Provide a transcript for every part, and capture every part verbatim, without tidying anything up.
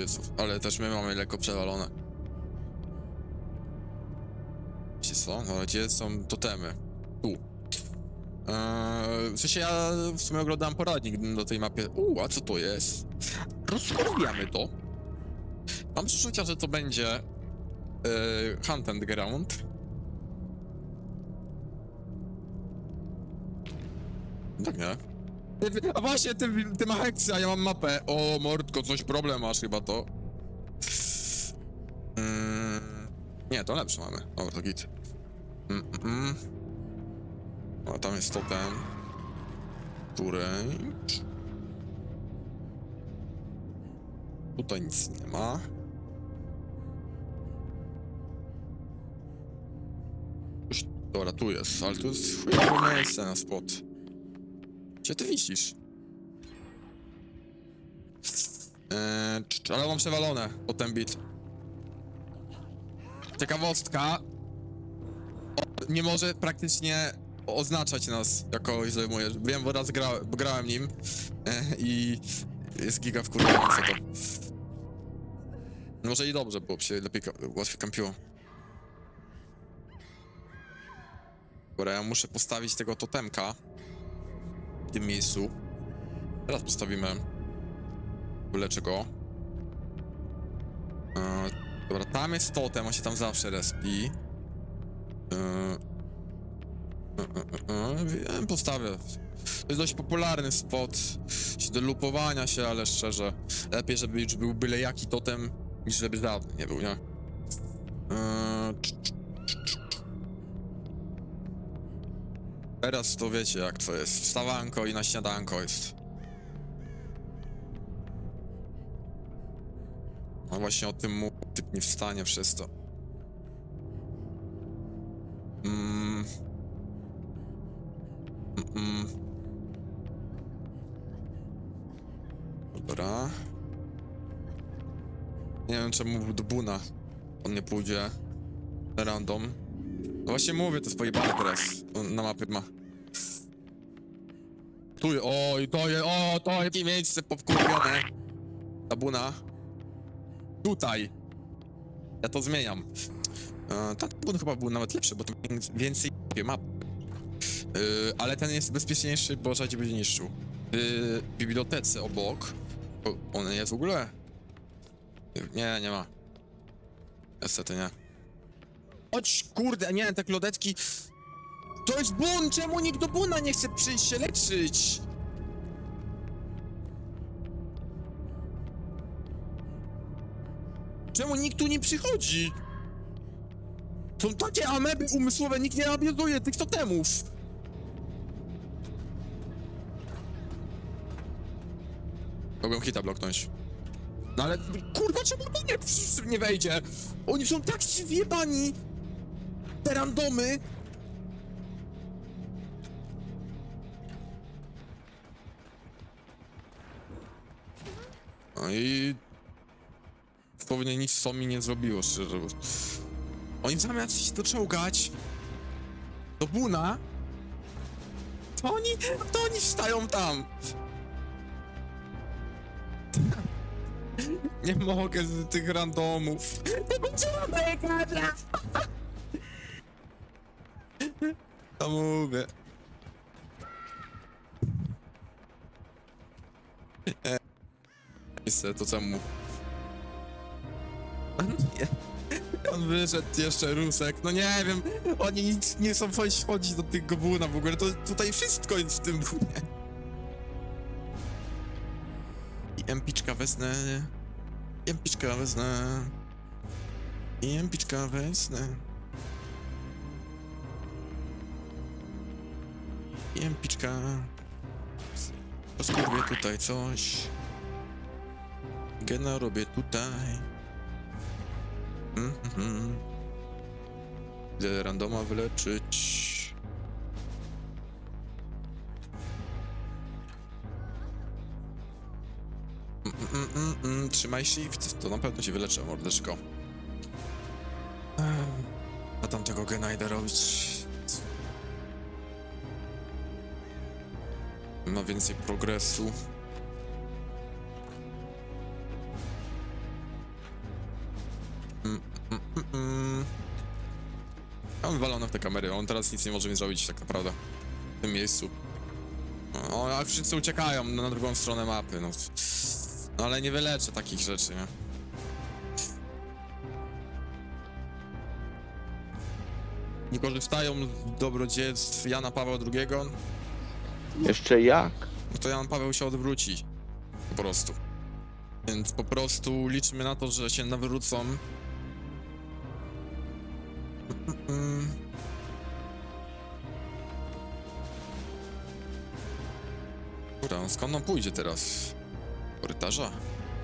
Jezu, ale też my mamy lekko przewalone. Wiecie co? No, gdzie są totemy? Tu. Eee, w sensie ja w sumie oglądałem poradnik do tej mapy. Uuu, a co to jest? Rozkurwiamy to. Mam przeczucia, że to będzie eee, Hunt and Ground. Tak nie? A właśnie, ty, ty ma heksy, a ja mam mapę. O, mordko, coś problem masz chyba to. Mm, nie, to lepsze mamy. Dobra, to git. Mm, mm. O, tam jest totem. Której... Tutaj nic nie ma. Już, dobra, tu jest, ale tu jest chujowe miejsce na spot. Gdzie ty wisisz? Eee, ale mam przewalone o ten bit. Ciekawostka. O, nie może praktycznie oznaczać nas, jak kogoś zajmujesz. Wiem, bo raz gra, bo grałem nim e, i jest giga wkurwiające to. Może i dobrze, bo się lepiej, łatwiej kampiło. Dobra, ja muszę postawić tego totemka w tym miejscu. Teraz postawimy. Wyleczę go. E, dobra, tam jest totem, on się tam zawsze respi. E, Wiem, postawię. To jest dość popularny spot do lupowania się, ale szczerze, lepiej, żeby już był byle jaki totem, niż żeby żadny nie był, nie? Teraz to wiecie, jak to jest. Wstawanko i na śniadanko jest. No właśnie o tym mu typ nie wstanie przez to. Mm. Mm. Dobra. Nie wiem, czemu do Buna on nie pójdzie. Random. No właśnie mówię, to jest pojebane teraz. On na mapie ma. Tu, oj, to jest, o, to jest miejsce popkurwione. Na Buna. Tutaj. Ja to zmieniam. E, ten Bun chyba był nawet lepszy, bo to więcej map. Yy, ale ten jest bezpieczniejszy, bo rzadziej będzie niszczył. W bibliotece obok... O, on jest w ogóle? Nie, nie ma. Niestety nie. Chodź, kurde, nie, te klodetki... To jest Bun! Czemu nikt do Buna nie chce przyjść się leczyć? Czemu nikt tu nie przychodzi? Są takie ameby umysłowe, nikt nie abuzuje tych totemów. Mogłem hita bloknąć. No ale, kurwa, czemu to nie, nie wejdzie? Oni są tak zjebani! Te randomy! No i... Pewnie nic co mi nie zrobiło, szczerze. Oni zamiast się doczołgać do Buna, to oni, to oni wstają tam. Nie mogę z tych randomów. To będzie mega. To mówię. E, to czemu? Nie. On wyszedł jeszcze Rusek, no nie wiem, oni nic nie są chodzić do tych Buna w ogóle, to tutaj wszystko jest w tym Bunie. I empiczka wezmę, empiczka wezmę, i empiczka wezmę. I empiczka. Poskurwię tutaj coś. Gena robię tutaj. Mm -hmm. Idę randoma wyleczyć. Mm, mm, mm, mm. Trzymaj shift, to na pewno ci wyleczę, mordeczko. A tamtego gena idę robić. Ma więcej progresu. te kamery. On teraz nic nie może mi zrobić tak naprawdę. W tym miejscu. No, a wszyscy uciekają na drugą stronę mapy, no. No ale nie wyleczę takich rzeczy, nie? Nie korzystają z dobrodziejstw Jana Pawła drugiego. Jeszcze jak? No to Jan Paweł się odwróci. Po prostu. Więc po prostu liczmy na to, że się nawrócą. Dobra, skąd on pójdzie teraz? Korytarza?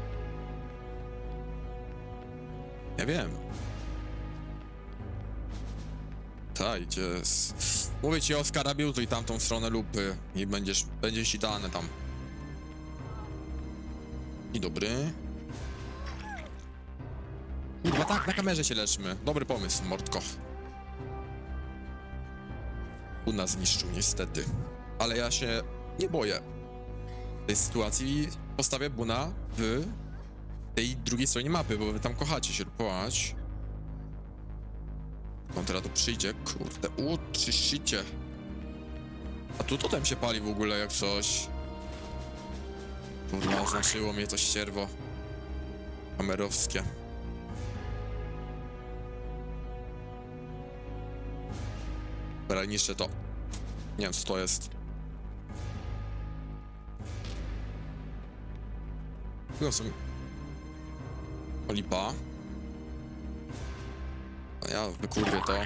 Ja wiem. Tak, idzie z... Mówię ci, Oskar, abiuzuj tamtą stronę lupy i będziesz, będzie ci dane tam. I dobry. Kurwa, tak, na kamerze się leczmy. Dobry pomysł, mordko. U nas zniszczył, niestety. Ale ja się nie boję tej sytuacji. Postawię Buna w tej drugiej stronie mapy, bo wy tam kochacie się płać. On teraz tu przyjdzie, kurde, uczyścicie. A tu totem się pali w ogóle jak coś. Kurwa, oznaczyło mnie to ścierwo kamerowskie. Dobra, niszczę to. Nie wiem, co to jest. Tu są... Olipa. A ja wykurwię to.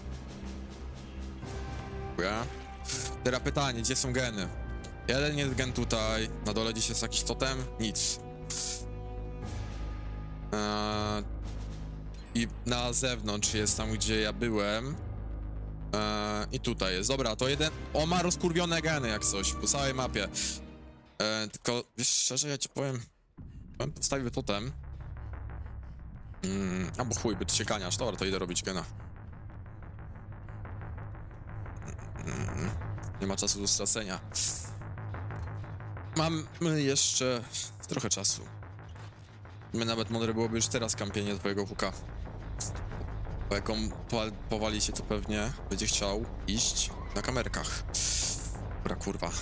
Dziękuję. Teraz pytanie, gdzie są geny? Jeden jest gen tutaj, na dole gdzieś jest jakiś totem? Nic. Eee, I na zewnątrz jest tam, gdzie ja byłem. Eee, I tutaj jest. Dobra, to jeden... On ma rozkurwione geny jak coś, po całej mapie. Eee, tylko, wiesz, szczerze, ja ci powiem... Powiem, postawię totem. Mm, albo chuj, by się kaniasz. Dobra, to idę robić gena. Mm, nie ma czasu do stracenia. Mamy jeszcze trochę czasu. My nawet mądre byłoby już teraz kampienie twojego huka. Bo jak on powali się, to pewnie będzie chciał iść na kamerkach. Dobra, kurwa.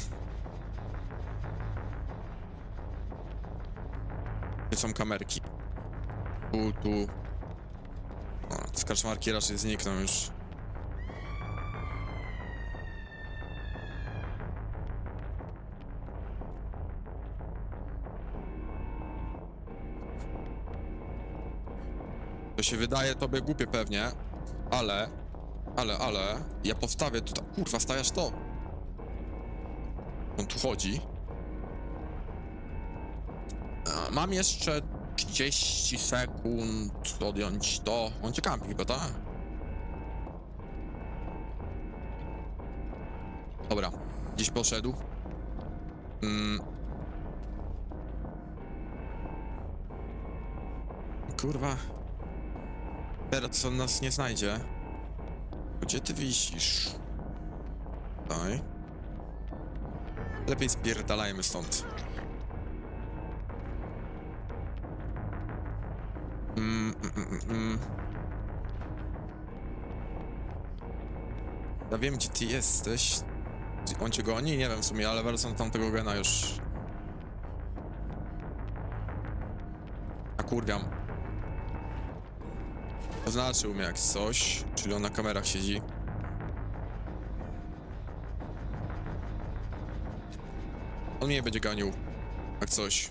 Gdzie są kamerki? Tu, tu. O, z kaczmarki raczej znikną już. To się wydaje tobie głupie pewnie, ale, ale, ale, ja postawię tutaj, kurwa, stawiasz to. On tu chodzi. A, mam jeszcze trzydzieści sekund odjąć to. On cię kampi chyba, tak? Dobra, gdzieś poszedł. Mm. Kurwa. Teraz on nas nie znajdzie. Gdzie ty wisisz? Daj. Lepiej spierdalajmy stąd. Mm, mm, mm, mm. Ja wiem, gdzie ty jesteś. On cię goni? Nie wiem w sumie, ale wracam do tamtego gena już. A kurwiam. Oznaczył mnie jak coś, czyli on na kamerach siedzi. On mnie będzie ganił, jak coś.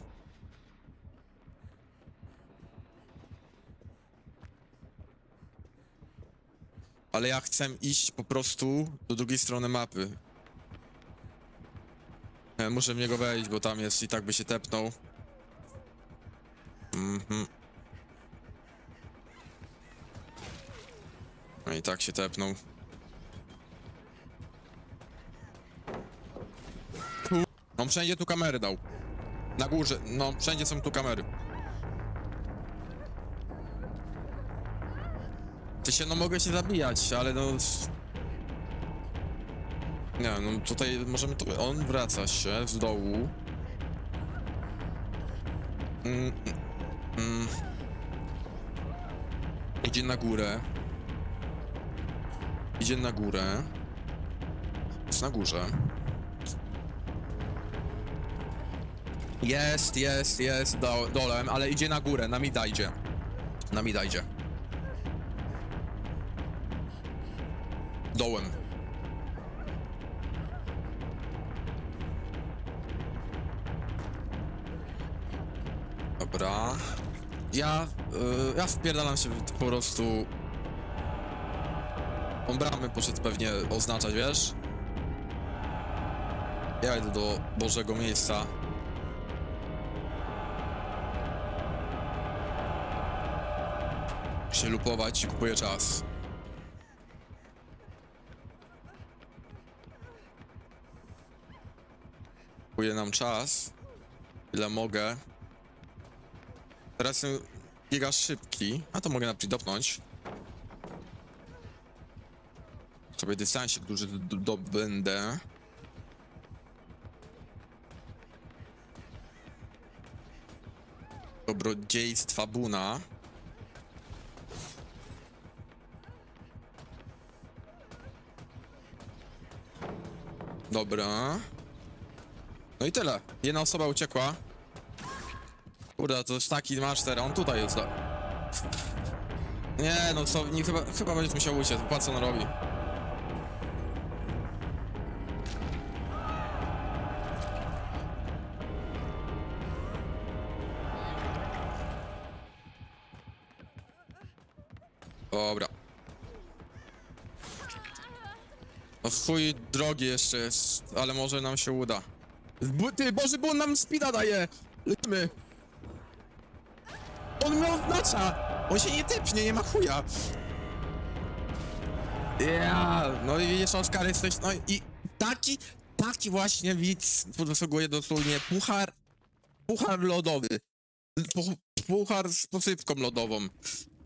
Ale ja chcę iść po prostu do drugiej strony mapy. Ja muszę w niego wejść, bo tam jest i tak by się tepnął. Mhm. No i tak się tepnął. No wszędzie tu kamery dał. Na górze, no wszędzie są tu kamery. Ty się, no mogę się zabijać, ale no... Nie, no tutaj możemy tu... On wraca się z dołu. Mm, mm. Idzie na górę. Idzie na górę. Jest na górze. Jest, jest, jest do, dolem, ale idzie na górę, na mida idzie. Na mida idzie. Dołem. Dobra. Ja, y, ja wpierdalam się po prostu... On bramy poszedł pewnie oznaczać, wiesz? Ja idę do Bożego miejsca. Się lupować, kupuję czas. Kupuję nam czas. Ile mogę. Teraz jestem giga szybki, a to mogę naprzód dopnąć. Sobie dystansik duży dobędę. Dobrodziejstwa Buna. Dobra. No i tyle. Jedna osoba uciekła. Kurde, to jest taki master, on tutaj jest. Nie, no co, nie, chyba, chyba będziesz musiał uciec, patrz co on robi. Dobra. No swój drogi jeszcze jest, ale może nam się uda. Bu ty, Boże, bo on nam speeda daje! Lecimy! On mnie oznacza! On się nie typnie, nie ma chuja! Ja, no i widzisz, Oskar, jesteś, no i taki, taki właśnie widz zasługuje dosłownie puchar, puchar lodowy. Pu- Puchar z posypką lodową.